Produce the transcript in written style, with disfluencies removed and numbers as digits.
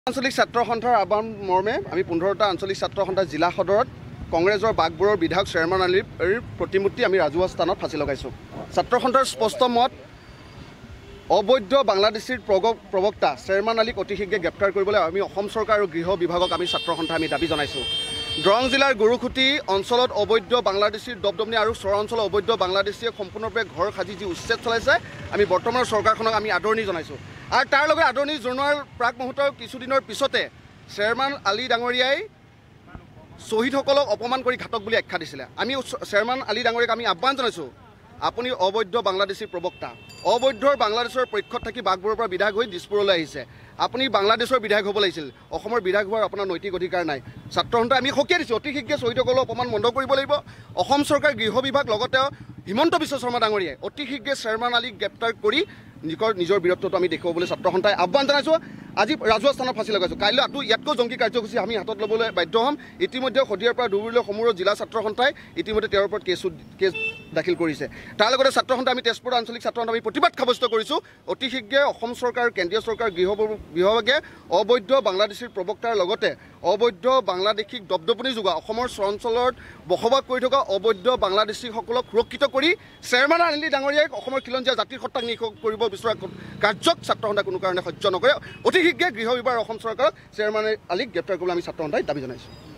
আঞ্চলিক ছাত্ৰ সন্থাৰ আহ্বান মৰ্মে আমি 15টা আঞ্চলিক ছাত্ৰ সন্থা জিলা সদৰত কংগ্ৰেছৰ বাগবোৰৰ বিধায়ক চেয়াৰমেন আলীৰ প্ৰতিমূৰ্তি আমি ৰাজহুৱা স্থানত ফাঁচি লগাইছোঁ। ছাত্ৰ সন্থাৰ স্পষ্ট মত অবৈধ বাংলাদেশীৰ প্ৰবক্তা চেয়াৰমেন আলীক অতি শীঘ্ৰে গ্ৰেপ্তাৰ কৰিবলৈ আমি অসম চৰকাৰ আৰু গৃহ বিভাগক আমি ছাত্ৰ সন্থা আমি দাবী জনাইছোঁ। দৰং জিলাৰ গুৰুখুটি অঞ্চলত অবৈধ বাংলাদেশীৰ দবদবনি আৰু চৰ অঞ্চলত অবৈধ বাংলাদেশীয়ে সম্পূৰ্ণৰূপে ঘৰ সাজি যি উচ্ছেদ চলাইছে আমি বৰ্তমানৰ চৰকাৰখনক আমি আদৰণি জনাইছোঁ। আৰু তাৰ লগে আদৰণি জনোৱাৰ প্ৰাক মুহূৰ্তৰ কিছুদিনৰ পিছতে চেয়াৰমেন আলী ডাঙৰীয়াই শ্বহীদসকলক অপমান কৰি ঘাতক বুলি আখ্যা দিছিলে। আমি চেয়াৰমেন আলী ডাঙৰীয়াক আমি আহ্বান জনাইছোঁ, আপুনি অবৈধ বাংলাদেশীৰ প্ৰবক্তা, অবৈধ বাংলাদেশৰ পক্ষত থাকি বাগবোৰৰ পৰা বিধায়ক হৈ দিছপুৰলৈ আহিছে। আপুনি বাংলাদেশৰ বিধায়ক হ'ব লাগিছিল, অসমৰ বিধায়ক হোৱাৰ আপোনাৰ নৈতিক অধিকাৰ নাই। ছাত্ৰ সন্থাই আমি সকীয়াই দিছোঁ, অতি শীঘ্ৰে শ্বহীদসকলক অপমান বন্ধ কৰিব লাগিব। অসম চৰকাৰ গৃহ বিভাগ লগতে হিমন্ত বিশ্ব শৰ্মা ডাঙৰীয়াই অতি শীঘ্ৰে চেয়াৰমেন আলীক গ্ৰেপ্তাৰ কৰি নিজৰ বীৰত্বটো আমি দেখুৱাবলৈ ছাত্ৰ সন্থাই আহ্বান জনাইছোঁ। আজি ৰাজহুৱা স্থানত ফাঁচি লগাইছোঁ, কাইলৈ ইয়াতকৈ জংকী কাৰ্যসূচী আমি হাতত ল'বলৈ বাধ্য হ'ম। ইতিমধ্যে শদিয়াৰ পৰা ধুবুৰীলৈ সমূহ জিলা ছাত্ৰ সন্থাই ইতিমধ্যে তেওঁৰ ওপৰত কেছ দাখিল কৰিছে। তাৰ লগতে ছাত্ৰ সন্থাই আমি তেজপুৰ আঞ্চলিক ছাত্ৰ সন্থা আমি প্ৰতিবাদ সাব্যস্ত কৰিছোঁ, অতি শীঘ্ৰে অসম চৰকাৰ কেন্দ্ৰীয় চৰকাৰ গৃহ বিভাগে অবৈধ বাংলাদেশীৰ প্ৰবক্তাৰ লগতে অবৈধ বাংলাদেশীক দবদবনি যোগোৱা অসমৰ অঞ্চলত বসবাস কৰি থকা অবৈধ বাংলাদেশীসকলক সুৰক্ষিত কৰি চেয়াৰমেন আলী ডাঙৰীয়াই অসমৰ খিলঞ্জীয়া জাতিৰ সত্তাক নিষ কৰিব বিচৰা কাৰ্যক ছাত্ৰ সন্থাই কোনো কাৰণে সহ্য নকৰে। অতি শীঘ্ৰে গৃহ বিভাগ অসম চৰকাৰক চেয়াৰমেন আলীক গ্ৰেপ্তাৰ কৰিবলৈ আমি ছাত্ৰ সন্থাই দাবী জনাইছোঁ।